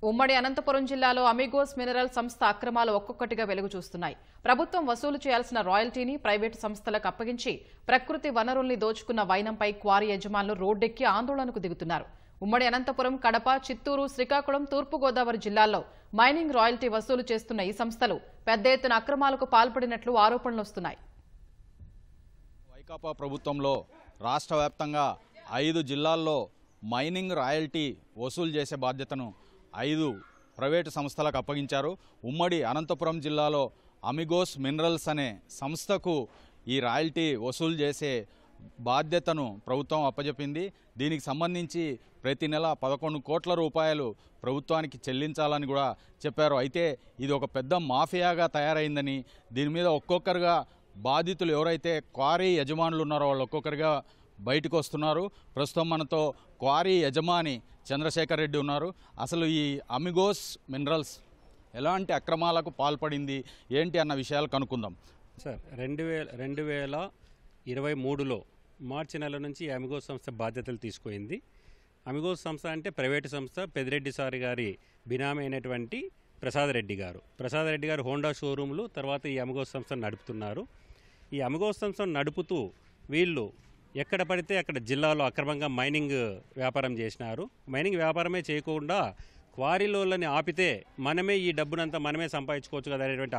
ఉమ్మడి అనంతపురం జిల్లాలో Amigos mineral సంస్థ అక్రమాలు ఒక్కొక్కటిగా వెలుగు చూస్తున్నాయి. ప్రభుత్వం వసూలు చేయాల్సిన రాయల్టీని ప్రైవేటు సంస్థలకు అప్పగించి ప్రకృతి వనరుల్ని దోచుకున్న వైనంపై క్వారీ యజమానులు రోడ్డెక్కి ఆందోళనకు దిగుతున్నారు. ఉమ్మడి అనంతపురం, కడప, చిత్తూరు, శ్రీకాకుళం, తూర్పుగోదావరి జిల్లాల్లో మైనింగ్ రాయల్టీ వసూలు చేస్తున్న ఈ సంస్థలు పెద్ద ఎత్తున అక్రమాలకు పాల్పడినట్లు ఆరోపణలు వస్తున్నాయి. వైకాపా ప్రభుత్వంలో రాష్ట్ర వ్యాప్తంగా 5 జిల్లాల్లో మైనింగ్ రాయల్టీ వసూలు చేసే బాధ్యతను 5 ప్రైవేటు సంస్థలకు అప్పగించారు. ఉమ్మడి అనంతపురం జిల్లాలో అమిగోస్ మినరల్స్ అనే సంస్థకు ఈ రాయల్టీ వసూలు చేసే బాధ్యతను ప్రభుత్వం అప్పచెప్పింది. దీనికి సంబంధించి ప్రతి నెల 11 కోట్ల రూపాయలు ప్రభుత్వానికి చెల్లించాలని కూడా చెప్పారు. అయితే ఇది ఒక పెద్ద మాఫియాగా తయారైందని, దీని మీద ఒక్కొక్కరుగా బాధితులు ఎవరైతే క్వారీ యజమానులు ఉన్నారో వాళ్ళు ఒక్కొక్కరిగా బయటకు వస్తున్నారు. ప్రస్తుతం మనతో క్వారీ యజమాని చంద్రశేఖర్ రెడ్డి ఉన్నారు. అసలు ఈ అమిగోస్ మినరల్స్ ఎలాంటి అక్రమాలకు పాల్పడింది ఏంటి అన్న విషయాలు కనుక్కుందాం. సార్ 2023లో మార్చి నెల నుంచి అమిగోస్ సంస్థ బాధ్యతలు తీసుకుంది. అమిగోస్ సంస్థ అంటే ప్రైవేటు సంస్థ. పెద్దిరెడ్డి సార్ గారి బినామీ అయినటువంటి ప్రసాద్ రెడ్డి గారు హోండా షోరూములు, తర్వాత ఈ అమిగోస్ సంస్థను నడుపుతున్నారు. ఈ అమిగోస్ సంస్థను నడుపుతూ వీళ్ళు ఎక్కడ పడితే అక్కడ జిల్లాలో అక్రమంగా మైనింగ్ వ్యాపారం చేసినారు. మైనింగ్ వ్యాపారమే చేయకుండా క్వారీలోని ఆపితే మనమే ఈ డబ్బునంతా మనమే సంపాదించుకోవచ్చు కదా అనేటువంటి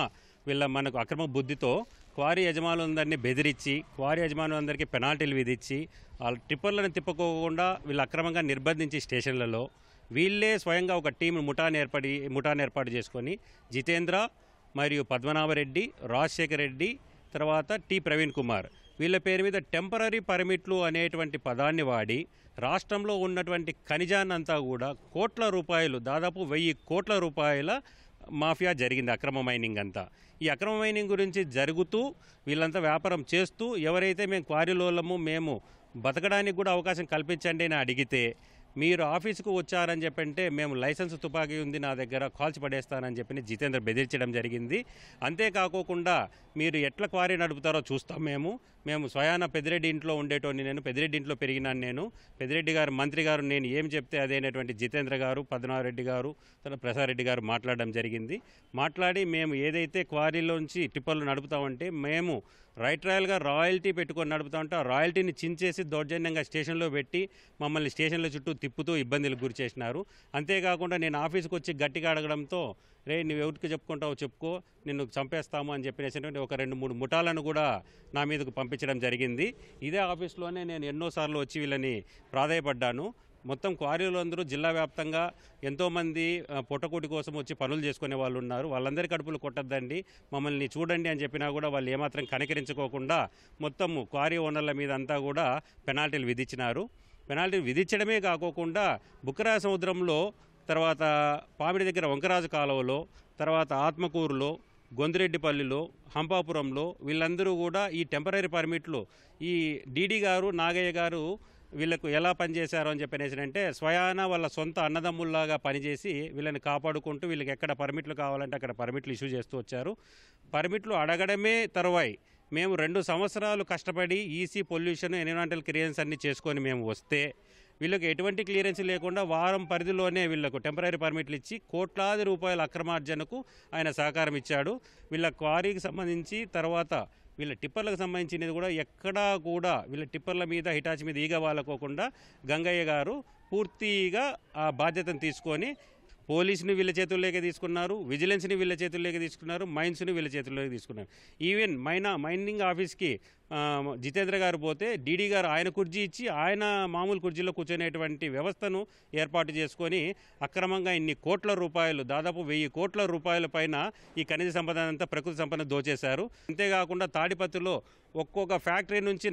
మనకు అక్రమ బుద్ధితో క్వారీ యజమానులందరినీ బెదిరించి, క్వారీ యజమానులందరికీ పెనాల్టీలు విధించి, వాళ్ళ టిప్పర్లను తిప్పుకోకుండా వీళ్ళు అక్రమంగా నిర్బంధించి స్టేషన్లలో వీళ్ళే స్వయంగా ఒక టీం ముఠాను ఏర్పాటు చేసుకొని జితేంద్ర మరియు పద్మనాభరెడ్డి, రాజశేఖర్ రెడ్డి, తర్వాత టి ప్రవీణ్ కుమార్ వీళ్ళ పేరు మీద టెంపరరీ పర్మిట్లు అనేటువంటి పదాన్ని వాడి రాష్ట్రంలో ఉన్నటువంటి ఖనిజాన్నంతా కూడా కోట్ల రూపాయలు, దాదాపు 1000 కోట్ల రూపాయల మాఫియా జరిగింది. అక్రమ మైనింగ్ అంతా. ఈ అక్రమ మైనింగ్ గురించి జరుగుతూ వీళ్ళంతా వ్యాపారం చేస్తూ ఎవరైతే మేము క్వారీలోలము, మేము బతకడానికి కూడా అవకాశం కల్పించండి అని అడిగితే, మీరు ఆఫీసుకు వచ్చారని చెప్పంటే మేము లైసెన్స్ తుపాకీ ఉంది నా దగ్గర, కాల్చి పడేస్తానని చెప్పి జితేంద్ర బెదిరించడం జరిగింది. అంతేకాకుండా మీరు ఎట్లా క్వారీ నడుపుతారో చూస్తాం. మేము స్వయాన పెద్దిరెడ్డి ఇంట్లో ఉండేటోని, నేను పెద్దిరెడ్డి ఇంట్లో పెరిగినాను. పెద్దిరెడ్డి గారు మంత్రి గారు నేను ఏం చెప్తే అదేనటువంటి జితేంద్ర గారు, పద్మనాభరెడ్డి గారు, తర్వాత ప్రసాద్ రెడ్డి గారు మాట్లాడడం జరిగింది. మాట్లాడి మేము ఏదైతే క్వారీలోంచి టిప్పర్లు నడుపుతామంటే మేము రాయల్గా రాయల్టీ పెట్టుకొని నడుపుతామంటే ఆ రాయల్టీని చించేసి దౌర్జన్యంగా స్టేషన్లో పెట్టి మమ్మల్ని స్టేషన్ల చుట్టూ తిప్పుతూ ఇబ్బందులకు గురి చేసినారు. అంతేకాకుండా నేను ఆఫీస్కి వచ్చి గట్టిగా అడగడంతో, రే నువ్వు ఎవరికి చెప్పుకుంటావో చెప్పుకో, నిన్ను చంపేస్తాము అని చెప్పినటువంటి ఒక 2-3 ముఠాలను కూడా నా మీదకు పంపించడం జరిగింది. ఇదే ఆఫీస్లోనే నేను ఎన్నోసార్లు వచ్చి వీళ్ళని ప్రాధాయపడ్డాను. మొత్తం క్వారీలు అందరూ జిల్లా వ్యాప్తంగా ఎంతోమంది పొట్టకూటి కోసం వచ్చి పనులు చేసుకునే వాళ్ళు ఉన్నారు. వాళ్ళందరి కడుపులు కొట్టద్దండి, మమ్మల్ని చూడండి అని చెప్పినా కూడా వాళ్ళు ఏమాత్రం కనికరించుకోకుండా మొత్తం క్వారీ ఓనర్ల మీద అంతా కూడా పెనాల్టీలు విధించినారు. పెనాల్టీలు విధించడమే కాకోకుండా బుక్కరాయ సముద్రంలో, తర్వాత పామిడి దగ్గర వంకరాజు కాలువలో, తర్వాత ఆత్మకూరులో, గొంతిరెడ్డిపల్లిలో, హంపాపురంలో వీళ్ళందరూ కూడా ఈ టెంపరరీ పర్మిట్లు ఈ డీడీ గారు, నాగయ్య గారు వీళ్ళకు ఎలా పనిచేశారు అని చెప్పనేసి స్వయాన వాళ్ళ సొంత అన్నదమ్ముల్లాగా పనిచేసి వీళ్ళని కాపాడుకుంటూ వీళ్ళకి ఎక్కడ పర్మిట్లు కావాలంటే అక్కడ పర్మిట్లు ఇష్యూ చేస్తూ వచ్చారు. పర్మిట్లు అడగడమే తరువాయి మేము 2 సంవత్సరాలు కష్టపడి ఈసీ, పొల్యూషన్, ఎన్విరాన్మెంటల్ క్లియరెన్స్ అన్నీ చేసుకొని మేము వస్తే వీళ్ళకి ఎటువంటి క్లియరెన్స్ లేకుండా వారం పరిధిలోనే వీళ్లకు టెంపరరీ పర్మిట్లు ఇచ్చి కోట్లాది రూపాయల అక్రమార్జనకు ఆయన సహకారం ఇచ్చాడు. వీళ్ళ క్వారీకి సంబంధించి, తర్వాత వీళ్ళ టిప్పర్లకు సంబంధించినది కూడా ఎక్కడా కూడా వీళ్ళ టిప్పర్ల మీద, హిటాచి మీద ఈగ వాలకోకుండా గంగయ్య గారు పూర్తిగా ఆ బాధ్యతను తీసుకొని పోలీసుని వీళ్ళ చేతుల్లోకి తీసుకున్నారు, విజిలెన్స్ని వీళ్ళ చేతుల్లోకి తీసుకున్నారు, మైన్స్ని వీళ్ళ చేతుల్లోకి తీసుకున్నారు. ఈవెన్ మైనింగ్ ఆఫీస్కి జితేంద్ర గారు పోతే డీడీ గారు ఆయన కుర్చీ ఇచ్చి ఆయన మామూలు కుర్చీలో కూర్చునేటువంటి వ్యవస్థను ఏర్పాటు చేసుకొని అక్రమంగా ఇన్ని కోట్ల రూపాయలు, దాదాపు 1000 కోట్ల రూపాయల పైన ఈ ఖనిజ సంపద అంతా, ప్రకృతి సంపద దోచేశారు. అంతేకాకుండా తాడిపత్రిలో ఒక్కొక్క ఫ్యాక్టరీ నుంచి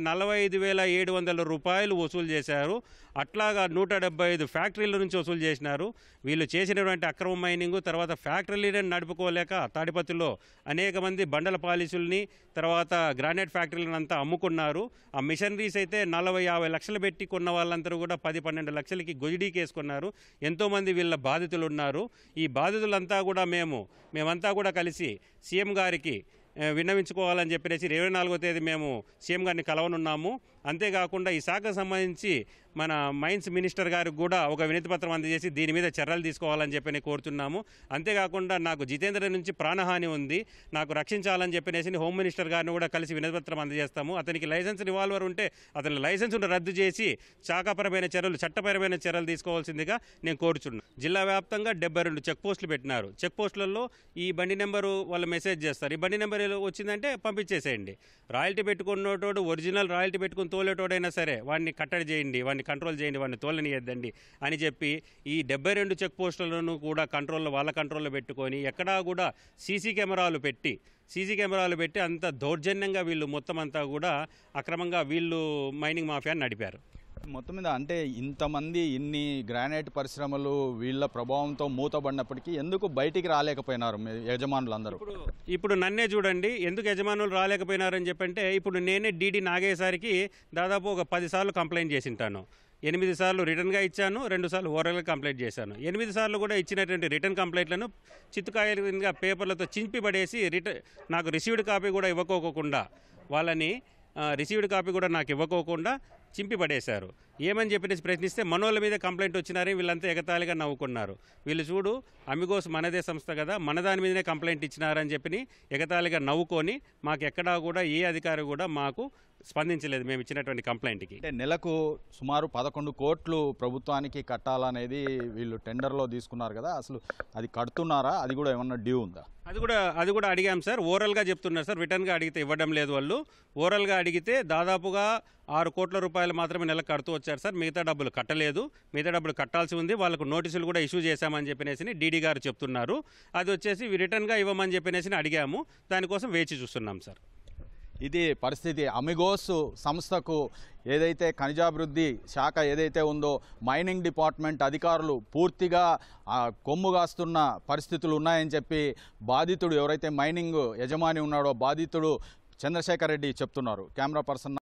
45,700 రూపాయలు వసూలు చేశారు. అట్లాగా 175 ఫ్యాక్టరీల నుంచి వసూలు చేసినారు. వీళ్ళు చేసినటువంటి అక్రమ మైనింగ్, తర్వాత ఫ్యాక్టరీలను నడుపుకోలేక తాడిపత్రిలో అనేక మంది బండల పాలిసుల్ని, తర్వాత గ్రానైట్ ఫ్యాక్టరీలను అంతా అమ్ముకున్నారు. ఆ మిషనరీస్ అయితే 40-50 లక్షలు పెట్టి కొన్న వాళ్ళందరూ కూడా 10-12 లక్షలకి గొజిడీకేసుకున్నారు. ఎంతోమంది వీళ్ళ బాధితులు ఉన్నారు. ఈ బాధితులంతా కూడా మేమంతా కూడా కలిసి సీఎం గారికి విన్నవించుకోవాలని చెప్పేసి 24వ తేదీ మేము సీఎం గారిని కలవనున్నాము. అంతేకాకుండా ఈ శాఖకు సంబంధించి మన మైన్స్ మినిస్టర్ గారికి కూడా ఒక వినతి పత్రం అందజేసి దీని మీద చర్యలు తీసుకోవాలని చెప్పి కోరుతున్నాము. అంతేకాకుండా నాకు జితేంద్ర నుంచి ప్రాణహాని ఉంది, నాకు రక్షించాలని చెప్పనేసి హోమ్ మినిస్టర్ గారిని కూడా కలిసి వినతి పత్రం అందజేస్తాము. అతనికి లైసెన్స్ రివాల్వర్ ఉంటే అతని లైసెన్స్ను రద్దు చేసి శాఖపరమైన చర్యలు, చట్టపరమైన చర్యలు తీసుకోవాల్సిందిగా నేను కోరుచున్నాను. జిల్లా వ్యాప్తంగా 72 చెక్ పోస్టులు పెట్టినారు. చెక్ పోస్టులలో ఈ బండి నెంబరు వాళ్ళు మెసేజ్ చేస్తారు, ఈ బండి నెంబర్ వచ్చిందంటే పంపించేసేయండి. రాయల్టీ పెట్టుకున్నోటోడు, ఒరిజినల్ రాయల్టీ పెట్టుకుని తోలేటోడైనా సరే వాడిని కట్టడి చేయండి, వాడిని కంట్రోల్ చేయండి, వాడిని తోలనియద్దండి అని చెప్పి ఈ 72 చెక్ పోస్టులను కూడా వాళ్ళ కంట్రోల్లో పెట్టుకొని ఎక్కడా కూడా సీసీ కెమెరాలు పెట్టి అంత దౌర్జన్యంగా వీళ్ళు మొత్తం అంతా కూడా అక్రమంగా వీళ్ళు మైనింగ్ మాఫియాని నడిపారు. మొత్తం మీద అంటే ఇంతమంది ఇన్ని గ్రానైట్ పరిశ్రమలు వీళ్ళ ప్రభావంతో మూతబడినప్పటికీ ఎందుకు బయటికి రాలేకపోయినారు యజమానులందరూ? ఇప్పుడు నన్నే చూడండి, ఎందుకు యజమానులు రాలేకపోయినారని చెప్పంటే, ఇప్పుడు నేనే డీడీ నాగేసరికి దాదాపు ఒక 10 సార్లు కంప్లైంట్ చేసింటాను. 8 సార్లు రిటర్న్గా ఇచ్చాను, 2 సార్లు ఓరల్గా కంప్లైంట్ చేశాను. 8 సార్లు కూడా ఇచ్చినటువంటి రిటర్న్ కంప్లైంట్లను చిత్తుకాయలుగా పేపర్లతో చింపి పడేసి నాకు రిసీవ్డ్ కాపీ కూడా ఇవ్వకోకుండా వాళ్ళని రిసీవ్డ్ కాపీ కూడా నాకు ఇవ్వకోకుండా చింపి పడేశారు. ఏమని చెప్పేసి ప్రశ్నిస్తే మనోళ్ళ మీద కంప్లైంట్ వచ్చినారని వీళ్ళంతా ఎగతాళిగా నవ్వుకున్నారు. వీళ్ళు చూడు, అమిగోస్ మనదే సంస్థ కదా, మన దాని మీదనే కంప్లైంట్ ఇచ్చినారని చెప్పి ఎగతాళిగా నవ్వుకొని మాకు ఎక్కడా కూడా ఏ అధికారి కూడా మాకు స్పందించలేదు మేము ఇచ్చినటువంటి కంప్లైంట్కి. అంటే నెలకు సుమారు 11 కోట్లు ప్రభుత్వానికి కట్టాలనేది వీళ్ళు టెండర్లో తీసుకున్నారు కదా, అసలు అది కడుతున్నారా? అది కూడా ఏమన్నా డ్యూ ఉందా? అది కూడా అడిగాం సార్. ఓరల్గా చెప్తున్నారు సార్, రిటర్న్గా అడిగితే ఇవ్వడం లేదు వాళ్ళు. ఓరల్గా అడిగితే దాదాపుగా 6 కోట్ల రూపాయలు మాత్రమే నెలకు కడుతూ వచ్చారు సార్, మిగతా డబ్బులు కట్టలేదు. మిగతా డబ్బులు కట్టాల్సి ఉంది, వాళ్ళకు నోటీసులు కూడా ఇష్యూ చేశామని చెప్పినేసి డీడీ గారు చెప్తున్నారు. అది వచ్చేసి రిటర్న్గా ఇవ్వమని చెప్పినేసి అడిగాము, దానికోసం వేచి చూస్తున్నాం సార్. ఇది పరిస్థితి. అమిగోస్ సంస్థకు ఏదైతే ఖనిజాభివృద్ధి శాఖ ఏదైతే ఉందో మైనింగ్ డిపార్ట్మెంట్ అధికారులు పూర్తిగా కొమ్ముగాస్తున్న పరిస్థితులు ఉన్నాయని చెప్పి బాధితుడు, ఎవరైతే మైనింగ్ యజమాని ఉన్నాడో బాధితుడు చంద్రశేఖర్ రెడ్డి చెప్తున్నారు. Camera person